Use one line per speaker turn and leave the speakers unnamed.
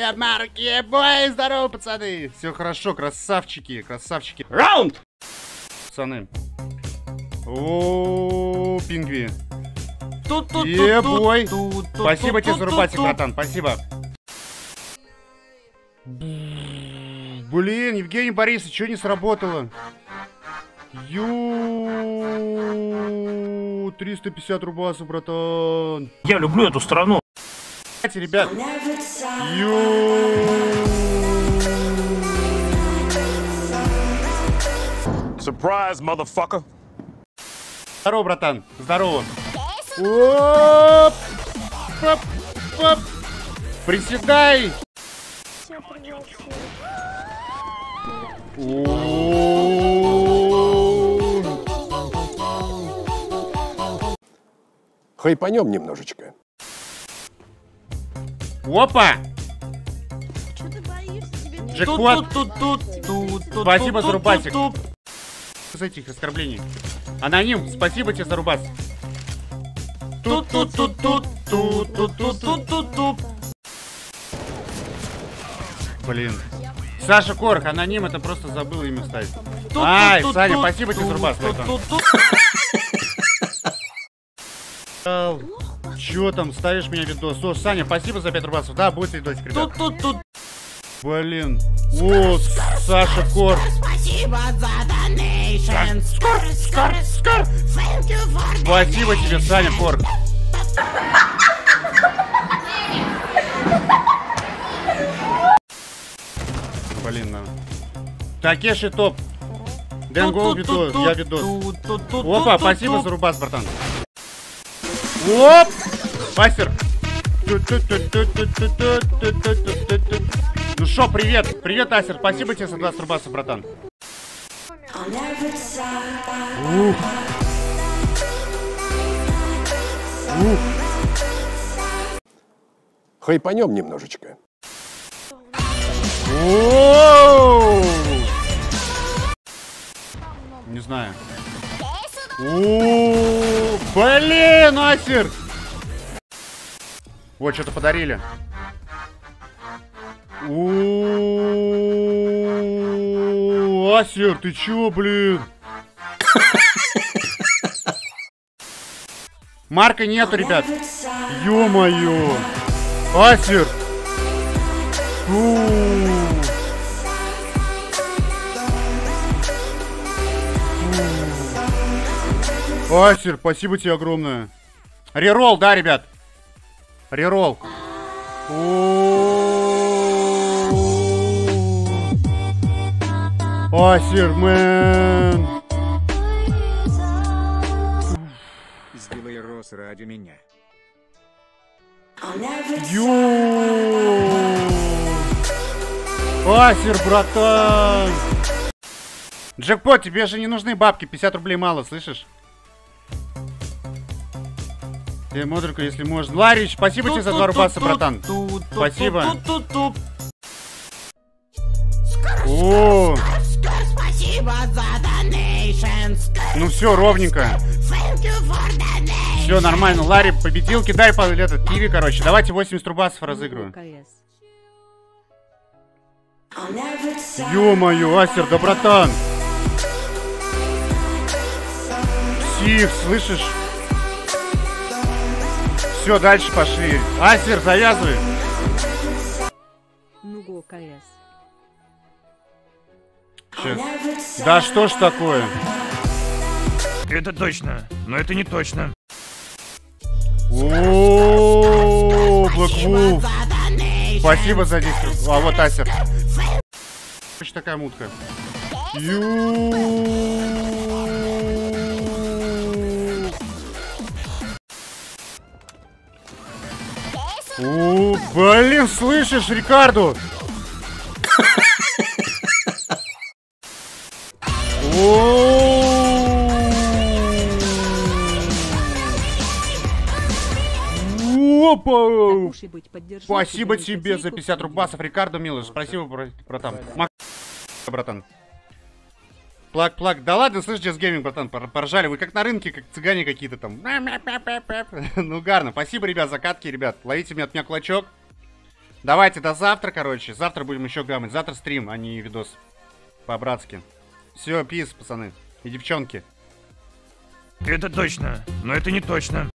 две марки, бой, здорово, пацаны. Все хорошо, красавчики, красавчики. Раунд! Пацаны. О, пингви. Ебой. Спасибо тебе за рубатик, братан, спасибо. Блин, Евгений Борисович, что не сработало? 350 рубасов, братан.
Я люблю эту страну.
Ребят.
Surprise, motherfucker.
Здорово, братан. Здорово. Оп! Оп! Оп! Приседай.
Хайпанем немножечко.
Опа! Джекпот! Спасибо за рубасик. С этих оскорблений. Аноним, спасибо тебе за рубас. Блин. Саша Корх, аноним, это просто забыл имя ставить. Ай, Саня, спасибо тебе за рубас. Чё там, ставишь меня видос? О, Саня, спасибо за 5 рубасов. Да, будет видосик, ребят. Блин. О, Саша Корх.
Спасибо за донейшн.
Спасибо тебе, Саня Корх. Блин, надо. Такеши топ. Денгол видос, я видос. Опа, спасибо за рубас, братан. Оп! Мастер! Ну шо, привет! Привет, Асер! Спасибо тебе за 20 рубасов, братан. Ух. Ух.
Хайпанем немножечко.
Не знаю. Блин, Асер! Вот, что-то подарили. Асер, ты чё, блин? Марка нету, ребят. Ё-моё. Асер. Асер, спасибо тебе огромное. Реролл, да, ребят? Реролл. Асер, мэн.
Сделай рос ради меня.
Асер, братан. Джекпот, тебе же не нужны бабки, 50 рублей мало, слышишь? Ты модульку, если можно. Ларич, спасибо тебе за 2 рубаса, братан. Спасибо. О,
Спасибо за донейшн.
ну все, ровненько. Все нормально. Ларри победил. Кидай по этот киви, короче. Давайте 80 рубасов разыгрываю. Ё-моё, Асер, да братан. Псих, слышишь? Все, дальше пошли. Асер, завязывай. Сейчас. Да что ж такое?
Это точно, но это не точно.
О, Блэквулф. Спасибо за 10. А вот Асер. Что такая мутка? О, блин, слышишь, Рикардо? Опа! Спасибо тебе за 50 рубасов, Рикардо, милый. Спасибо, братан. Братан. Плак. Да ладно, слышь, Just Gaming, братан, поржали. Вы как на рынке, как цыгане какие-то там. Ну, гарно. Спасибо, ребят, за катки, ребят. Ловите меня от меня кулачок. Давайте до завтра, короче. Завтра будем еще гамать. Завтра стрим, а не видос. По-братски. Все, пиз, пацаны. И девчонки.
Это точно, но это не точно.